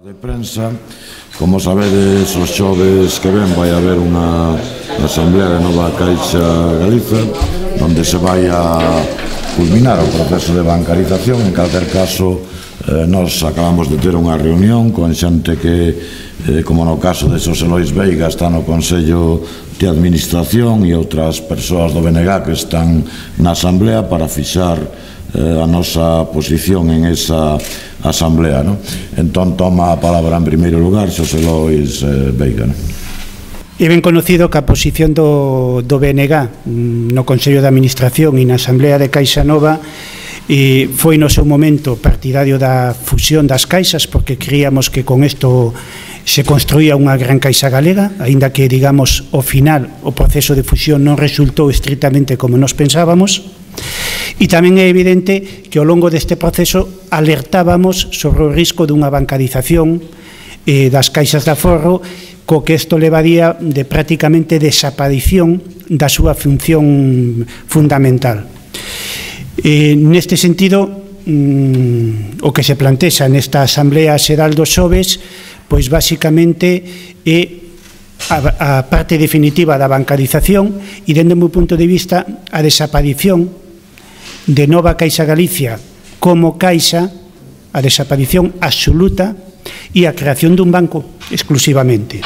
De prensa, como sabedes, os xoves que ven vai haber unha asamblea de Nova Caixa Galiza onde se vai a culminar o proceso de bancarización. En calquer caso, nos acabamos de ter unha reunión con xente que, como no caso de Xosé Lois Veiga, está no Consello de Administración, e outras persoas do BNG que están na asamblea para fixar a nosa posición en esa asamblea, non? Entón toma a palabra en primeiro lugar Xosé Lois Veiga. É ben conocido que a posición do BNG no Consello de Administración e na Asamblea de Caixa Nova foi no seu momento partidario da fusión das caixas, porque creíamos que con isto se construía unha gran caixa galega, aínda que, digamos, ao final o proceso de fusión non resultou estritamente como nos pensábamos. E tamén é evidente que ao longo deste proceso alertábamos sobre o risco dunha bancarización das caixas de aforro, co que isto levaría de prácticamente desaparición da súa función fundamental. Neste sentido, o que se plantexa nesta Asamblea Xeral dos xoves, pois basicamente é a parte definitiva da bancarización e, dende o meu punto de vista, a desaparición de Nova Caixa Galicia como caixa, a desaparición absoluta e a creación dun banco exclusivamente.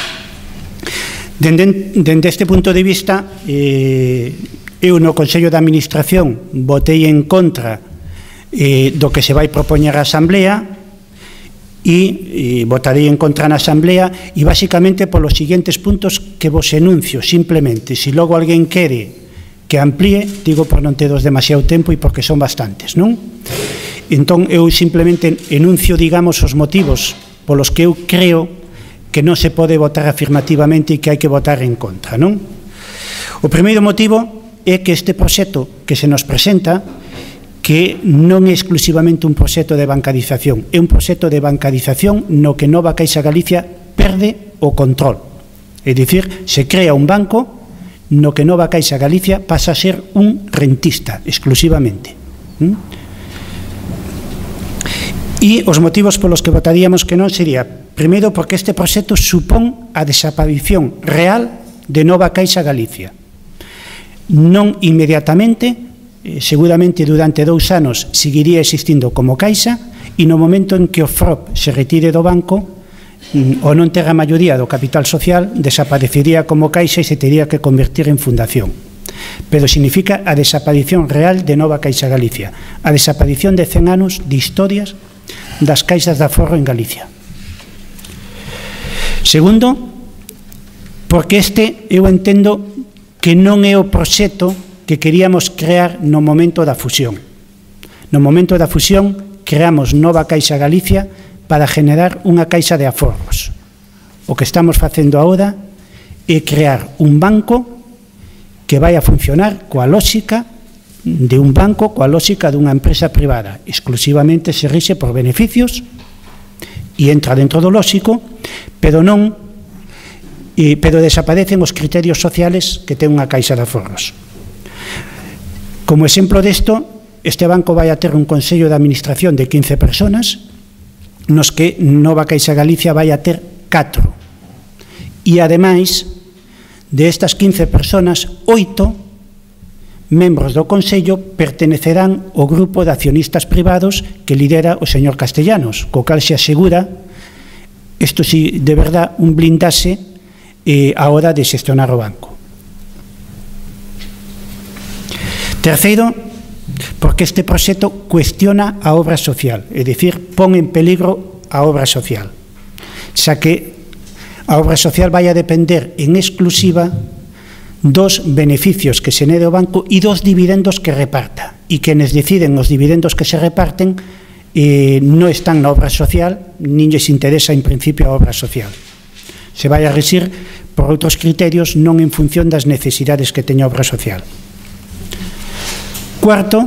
Dende este punto de vista, eu no Consello de Administración votei en contra do que se vai propoñer a Asamblea, e votarei en contra na Asamblea, e basicamente polos seguintes puntos que vos enuncio simplemente. Se logo alguén quere que amplíe, digo por non teros demasiado tempo e porque son bastantes, non? Entón, eu simplemente enuncio, digamos, os motivos polos que eu creo que non se pode votar afirmativamente e que hai que votar en contra, non? O primeiro motivo é que este proxecto que se nos presenta, que non é exclusivamente un proxecto de bancarización, é un proxecto de bancarización no que Nova Caixa Galicia perde o control. É dicir, se crea un banco no que Nova Caixa Galicia pasa a ser un rentista exclusivamente. E os motivos polos que votaríamos que non sería, primeiro, porque este proxecto supón a desaparición real de Nova Caixa Galicia. Non inmediatamente, seguramente durante 2 anos seguiría existindo como caixa, e no momento en que o FROP se retire do banco ou non ter a maioría do capital social, desaparecería como caixa e se teria que convertir en fundación. Pero significa a desaparición real de Nova Caixa Galicia, a desaparición de 100 anos de historias das caixas de aforro en Galicia. Segundo, porque eu entendo que non é o proxecto que queríamos crear no momento da fusión. No momento da fusión creamos Nova Caixa Galicia para generar unha caixa de aforros. O que estamos facendo agora é crear un banco que vai a funcionar coa lógica de un banco, coa lógica dunha empresa privada. Exclusivamente se rixe por beneficios e entra dentro do lógico, pero desaparecen os criterios sociales que ten unha caixa de aforros. Como exemplo desto, este banco vai a ter un consello de administración de 15 personas, nos que Nova Caixa Galicia vai a ter 4. E, ademais, de estas 15 personas, 8 membros do Consello pertenecerán ao grupo de accionistas privados que lidera o señor Castellanos, co cal se asegura, isto si de verdad, un blindaxe a hora de xestionar o banco. Terceiro, porque este proxecto cuestiona a obra social, é dicir, pon en peligro a obra social, xa que a obra social vai a depender en exclusiva dos beneficios que se nede ao banco e dos dividendos que reparta, e quenes deciden os dividendos que se reparten non están na obra social, nin lles interesa en principio a obra social. Se vai a rexir por outros criterios, non en función das necesidades que teña a obra social. Cuarto,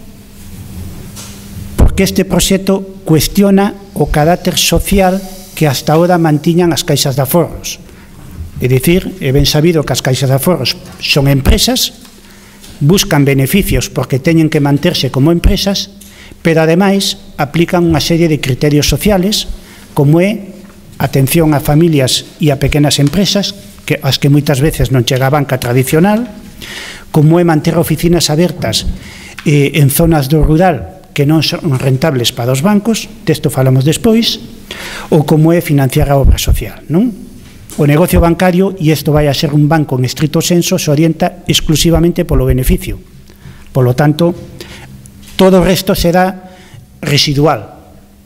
porque este proxecto cuestiona o carácter social que hasta ahora mantiñan as caixas de aforros. É dicir, é ben sabido que as caixas de aforros son empresas, buscan beneficios porque teñen que manterse como empresas, pero ademais aplican unha serie de criterios sociales, como é atención a familias e a pequenas empresas, as que moitas veces non chega a banca tradicional, como é manter oficinas abertas en zonas do rural que non son rentables para os bancos, desto falamos despois, ou como é financiar a obra social, non? O negocio bancario, e isto vai a ser un banco en estrito senso, se orienta exclusivamente polo beneficio. Polo tanto, todo o resto será residual.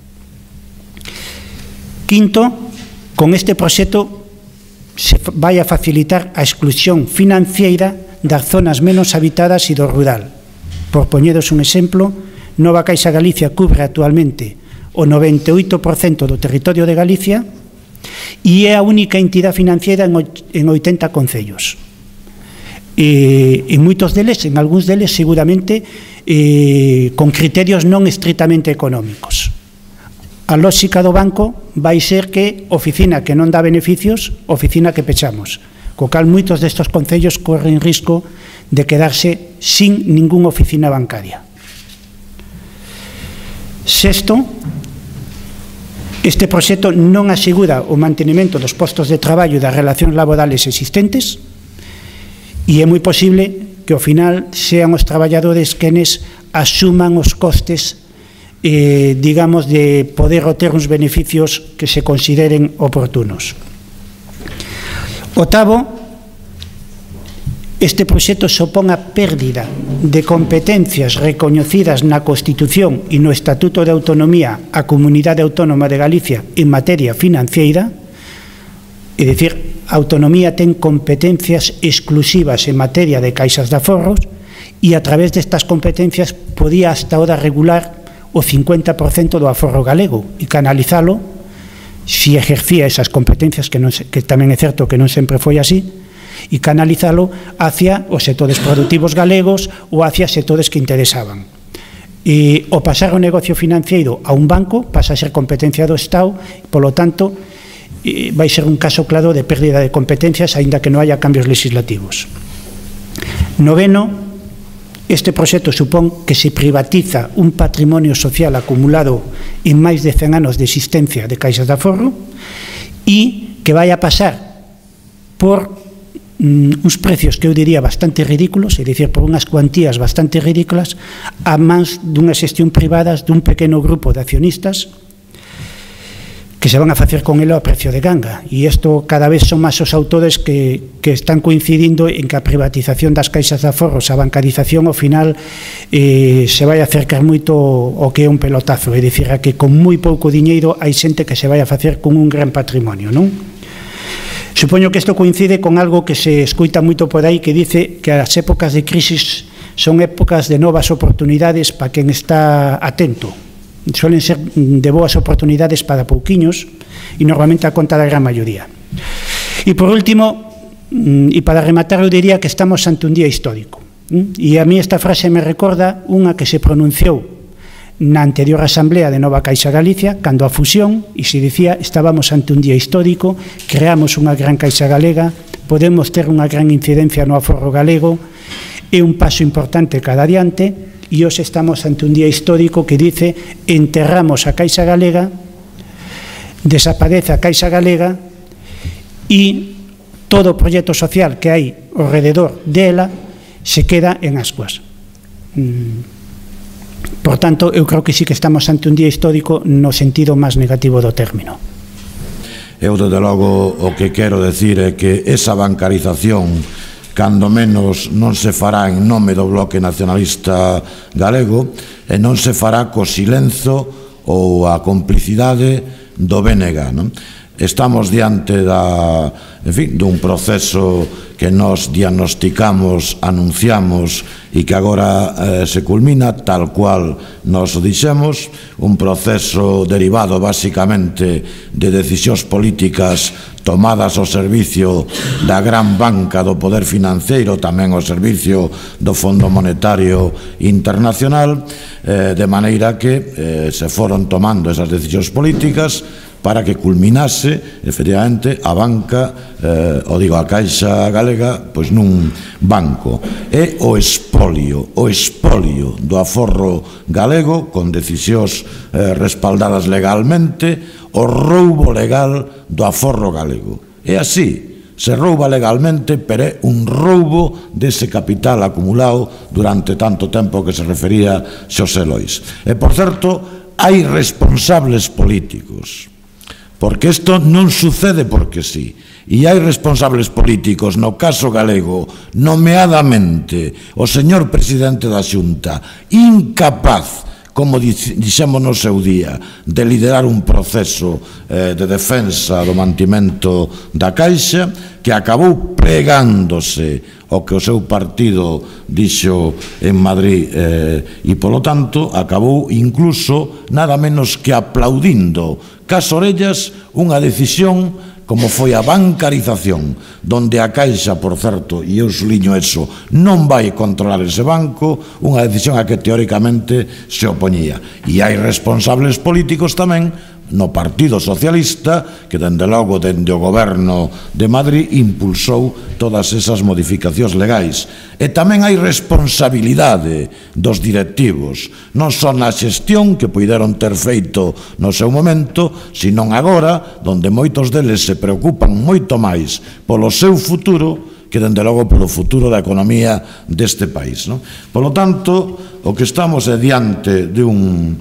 Quinto, con este proxecto se vai a facilitar a exclusión financiera das zonas menos habitadas e do rural. Por poñeros un exemplo, Nova Caixa Galicia cubre actualmente o 98% do territorio de Galicia e é a única entidade financiera en 80 concellos. En moitos deles, en algúns deles seguramente con criterios non estritamente económicos. A lógica do banco vai ser que oficina que non dá beneficios, oficina que pechamos. Co cal moitos destes concellos corren risco de quedarse sin ningunha oficina bancaria. Sexto, este proxecto non asegura o mantenimento dos postos de traballo e das relacións laborales existentes e é moi posible que ao final sean os traballadores quenes asuman os costes digamos de poder obter uns beneficios que se consideren oportunos. Octavo, este proxecto supón a pérdida de competencias recoñecidas na Constitución e no Estatuto de Autonomía á Comunidade Autónoma de Galicia en materia financiera, é dicir, a autonomía ten competencias exclusivas en materia de caixas de aforros e a través destas competencias podía hasta ahora regular o 50% do aforro galego e canalizalo, se ejercía esas competencias, que tamén é certo que non sempre foi así, e canalizalo hacia os sectores productivos galegos ou hacia sectores que interesaban. E o pasar o negocio financiero a un banco pasa a ser competencia do Estado, polo tanto, vai ser un caso claro de pérdida de competencias, aínda que non haya cambios legislativos. Noveno, este proxecto supón que se privatiza un patrimonio social acumulado en máis de 100 anos de existencia de caixas de aforro e que vai a pasar por uns precios que eu diría bastante ridículos, é dicir, por unhas cuantías bastante ridículas, a mans dunha xestión privadas dun pequeno grupo de accionistas que se van a facer con elo a precio de ganga. E isto cada vez son máis os autores que están coincidindo en que a privatización das caixas de aforros, a bancarización, ao final se vai a acercar moito ao que é un pelotazo, é dicir, a que con moi pouco diñeiro hai xente que se vai a facer con un gran patrimonio, non? Supoño que isto coincide con algo que se escoita moito por aí, que dice que as épocas de crisis son épocas de novas oportunidades para quen está atento. Suelen ser de boas oportunidades para pouquiños e normalmente a conta da gran maioría. E por último, e para rematar, eu diría que estamos ante un día histórico. E a mí esta frase me recorda unha que se pronunciou na anterior Asamblea de Nova Caixa Galicia, cando a fusión, e se dicía, estábamos ante un día histórico, creamos unha gran caixa galega, podemos ter unha gran incidencia no aforro galego, é un paso importante cada adiante, e hoxe estamos ante un día histórico que dice, enterramos a caixa galega, desaparece a caixa galega, e todo o proxecto social que hai ao rededor dela se queda en ascuas. Por tanto, eu creo que sí que estamos ante un día histórico no sentido máis negativo do término. Eu, desde logo, o que quero decir é que esa bancarización, cando menos, non se fará en nome do Bloque Nacionalista Galego e non se fará co silenzo ou a complicidade do BNG, non? Estamos diante dun proceso que nos diagnosticamos, anunciamos e que agora se culmina tal cual nos o dixemos, un proceso derivado basicamente de decisións políticas tomadas ao servicio da gran banca do poder financeiro, tamén ao servicio do Fondo Monetario Internacional, de maneira que se foron tomando esas decisións políticas para que culminase, efectivamente, a banca, a Caixa Galega, pois nun banco. É o expolio do aforro galego, con decisións respaldadas legalmente, o roubo legal do aforro galego. É así, se rouba legalmente, pero é un roubo dese capital acumulado durante tanto tempo que se refería Xosé Lois. E, por certo, hai responsables políticos, porque isto non sucede porque sí. E hai responsables políticos, no caso galego, nomeadamente o señor presidente da Xunta, incapaz, como dixemos no seu día, de liderar un proceso de defensa do mantimento da Caixa, que acabou pregándose o que o seu partido dixo en Madrid e, polo tanto, acabou incluso nada menos que aplaudindo cas orellas unha decisión como foi a bancarización, donde a Caixa, por certo, e eu suliño eso, non vai controlar ese banco, unha decisión a que teóricamente se opoñía. E hai responsables políticos tamén no Partido Socialista, que dende logo dende o goberno de Madrid impulsou todas esas modificacións legais. E tamén hai responsabilidade dos directivos, non só na xestión que puideron ter feito no seu momento, senón agora, donde moitos deles se preocupan moito máis polo seu futuro que dende logo polo futuro da economía deste país. Polo tanto, o que estamos é diante dun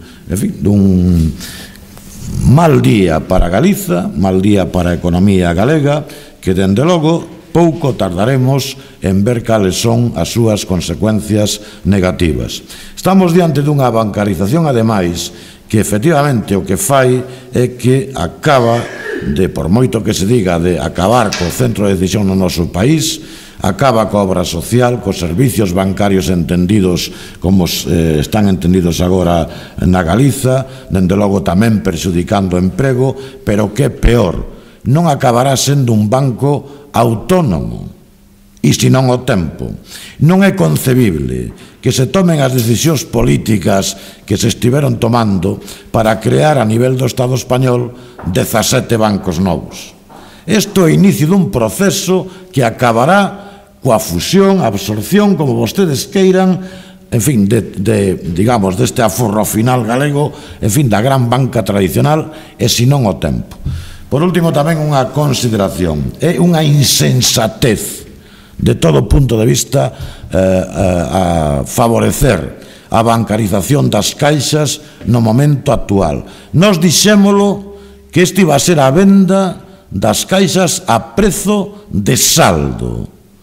mal día para Galiza, mal día para a economía galega, que dende logo pouco tardaremos en ver cales son as súas consecuencias negativas. Estamos diante dunha bancarización, ademais, que efectivamente o que fai é que acaba de, por moito que se diga, de acabar co centro de decisión no noso país, acaba coa obra social, cos servicios bancarios entendidos como están entendidos agora na Galiza, dende logo tamén perxudicando o emprego, pero que é peor, non acabará sendo un banco autónomo, e senón o tempo. Non é concebible que se tomen as decisións políticas que se estiveron tomando para crear a nivel do Estado español 17 bancos novos. Isto é o inicio dun proceso que acabará coa fusión, absorción, como vostedes queiran, en fin, digamos, deste aforro final galego, en fin, da gran banca tradicional, e senón o tempo. Por último, tamén unha consideración. É unha insensatez de todo punto de vista a favorecer a bancarización das caixas no momento actual. Nos dixémolo que este iba a ser a venda das caixas a prezo de saldo.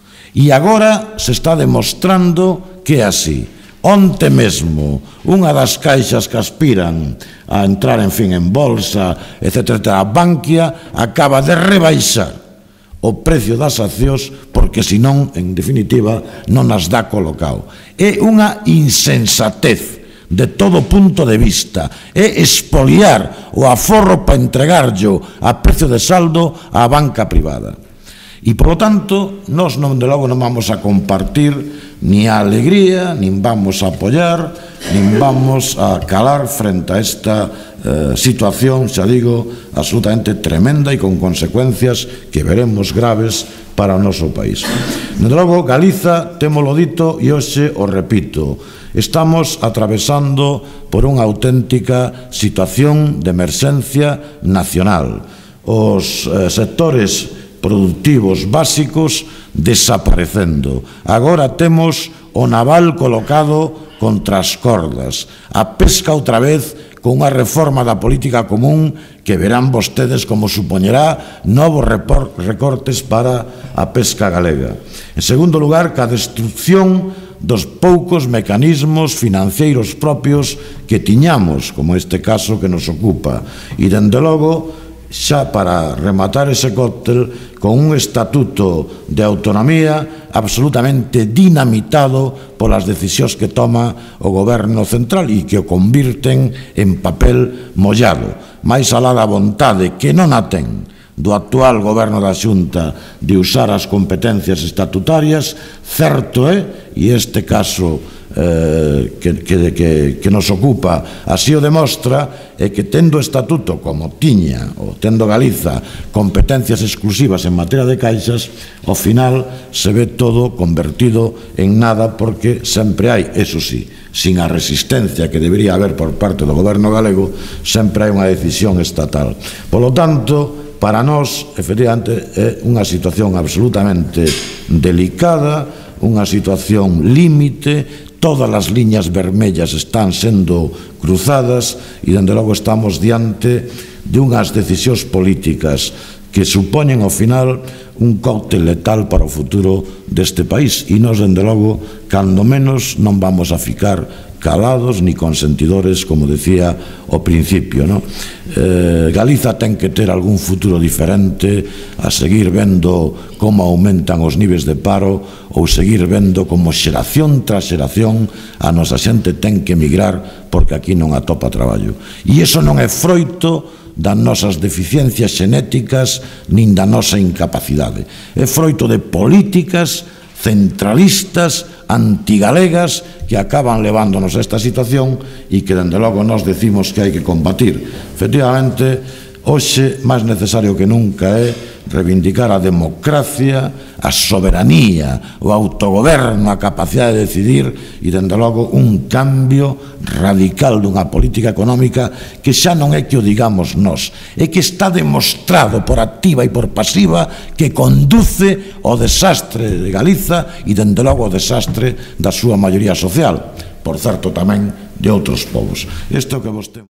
E agora se está demostrando que é así. Onte mesmo, unha das caixas que aspiran a entrar, en fin, en bolsa, etc., a Bankia, acaba de rebaixar o precio das accións porque, senón, en definitiva, non as dá colocado. É unha insensatez de todo punto de vista. É expoliar o aforro para entregarlo a precio de saldo á banca privada. E, polo tanto, nós de logo non vamos a compartir ni a alegría, nin vamos a apoiar, nin vamos a calar frente a esta situación, xa digo, absolutamente tremenda e con consecuencias que veremos graves para o noso país. De logo, Galiza, témolo dito e hoxe o repito, estamos atravesando por unha auténtica situación de emerxencia nacional. Os sectores productivos básicos desaparecendo. Agora temos o naval colocado contra as cordas. A pesca outra vez con unha reforma da política común que verán vostedes como supoñerá novos recortes para a pesca galega. En segundo lugar, ca destrucción dos poucos mecanismos financeiros propios que tiñamos, como este caso que nos ocupa. E, dende logo, xa para rematar ese cóctel, con un estatuto de autonomía absolutamente dinamitado polas decisións que toma o goberno central e que o convirten en papel mollado. Mais alá da vontade que non a ten do actual goberno da Xunta de usar as competencias estatutarias, certo é, e este caso que nos ocupa así o demostra, é que tendo o estatuto como tiña, ou tendo Galiza competencias exclusivas en materia de caixas, ao final se ve todo convertido en nada, porque sempre hai, eso sí, sin a resistencia que debería haber por parte do goberno galego, sempre hai unha decisión estatal. Polo tanto, para nós, efectivamente, é unha situación absolutamente delicada, unha situación límite. Todas as liñas vermellas están sendo cruzadas e, dende logo, estamos diante de unhas decisións políticas que supoñen, ao final, un cóctel letal para o futuro deste país. E nós, dende logo, cando menos, non vamos a ficar calados ni consentidores, como decía ao principio, non? Galiza ten que ter algún futuro diferente, a seguir vendo como aumentan os niveis de paro, ou seguir vendo como xeración tras xeración a nosa xente ten que emigrar porque aquí non atopa traballo. E iso non é froito das nosas deficiencias xenéticas nin da nosa incapacidade. É froito de políticas centralistas, antigalegas, que acaban levándonos a esta situación e que, dende logo, nós decimos que hai que combatir. Efectivamente, hoxe, máis necesario que nunca é reivindicar a democracia, a soberanía, o autogoberno, a capacidade de decidir e, dende logo, un cambio radical dunha política económica que xa non é que o digamos nós, é que está demostrado por activa e por pasiva que conduce ao desastre de Galiza e, dende logo, ao desastre da súa maioría social, por certo tamén de outros povos. Isto que vos